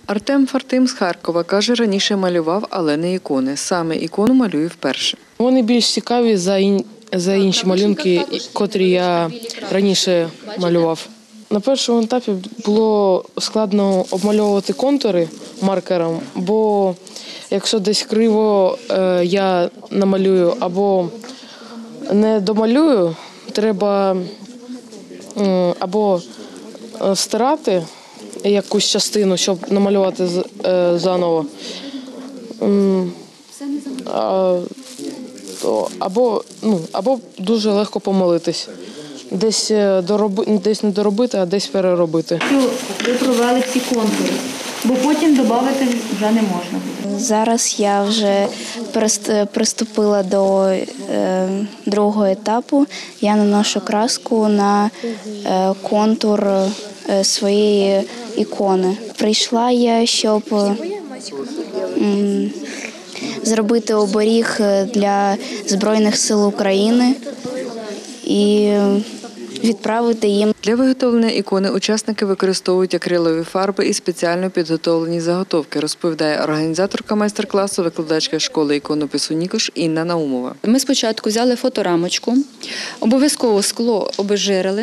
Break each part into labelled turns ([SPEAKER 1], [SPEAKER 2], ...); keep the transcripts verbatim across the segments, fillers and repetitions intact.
[SPEAKER 1] Артем Фартим з Харкова каже, раніше малював, але не ікони. Саме ікону малює вперше.
[SPEAKER 2] Вони більш цікаві за, ін... за інші малюнки, котрі я раніше малював. На першому етапі було складно обмальовувати контури маркером, бо якщо десь криво е, я намалюю або не домалюю, треба е, або стирати якусь частину, щоб намалювати е, заново. Е, а, або, ну, або дуже легко помилитись. Десь, дороби, десь не доробити, а десь переробити.
[SPEAKER 3] Ви провели всі контури, бо потім додати вже не можна.
[SPEAKER 4] Зараз я вже приступила до е, другого етапу. Я наношу краску на е, контур е, своєї ікони. Прийшла я, щоб м, зробити оберіг для Збройних сил України і відправити їм.
[SPEAKER 1] Для виготовлення ікони учасники використовують акрилові фарби і спеціально підготовлені заготовки, розповідає організаторка майстер-класу, викладачка школи іконопису Нікош Інна Наумова.
[SPEAKER 5] Ми спочатку взяли фоторамочку, обов'язково скло обезжирили,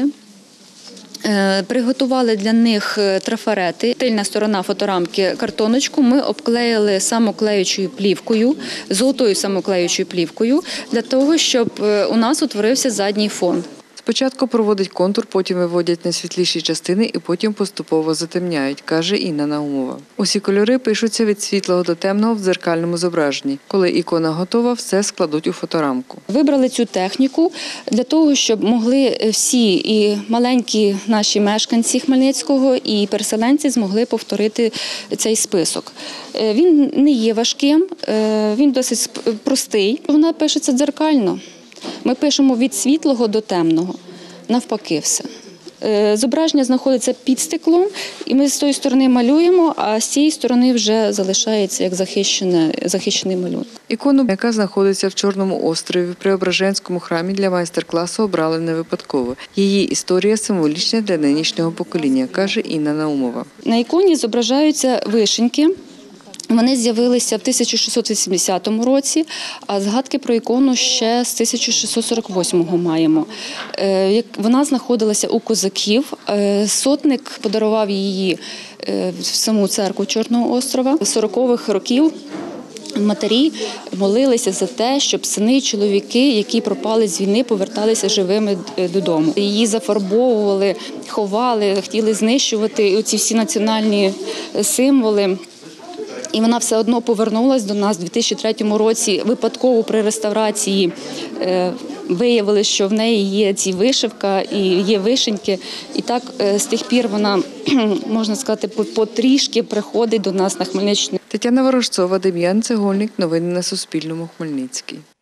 [SPEAKER 5] приготували для них трафарети. Тильна сторона фоторамки картоночку ми обклеїли самоклеючою плівкою, золотою самоклеючою плівкою, для того, щоб у нас утворився задній фон.
[SPEAKER 1] Спочатку проводять контур, потім виводять найсвітліші частини і потім поступово затемняють, каже Інна Наумова. Усі кольори пишуться від світлого до темного в дзеркальному зображенні. Коли ікона готова, все складуть у фоторамку.
[SPEAKER 5] Вибрали цю техніку для того, щоб могли всі, і маленькі наші мешканці Хмельницького, і переселенці змогли повторити цей список. Він не є важким, він досить простий. Вона пишеться дзеркально. Ми пишемо від світлого до темного, навпаки все. Зображення знаходиться під стеклом, і ми з тої сторони малюємо, а з цієї сторони вже залишається як захищений малюнок.
[SPEAKER 1] Ікону, яка знаходиться в Чорному острові, в Преображенському храмі, для майстер-класу обрали не випадково. Її історія символічна для нинішнього покоління, каже Інна Наумова.
[SPEAKER 5] На іконі зображаються вишеньки. Вони з'явилися в тисяча шістсот вісімдесятому році, а згадки про ікону ще з тисяча шістсот сорок восьмого маємо. Вона знаходилася у козаків, сотник подарував її в саму церкву Чорного острова. З сорокових років матері молилися за те, щоб сини, чоловіки, які пропали з війни, поверталися живими додому. Її зафарбовували, ховали, хотіли знищувати ці всі національні символи. І вона все одно повернулася до нас у дві тисячі третьому році. Випадково при реставрації виявили, що в неї є ці вишивка і є вишеньки. І так з тих пір вона, можна сказати, потрішки приходить до нас на Хмельниччину.
[SPEAKER 1] Тетяна Ворожцова, Дем'ян Цегольник. Новини на Суспільному. Хмельницький.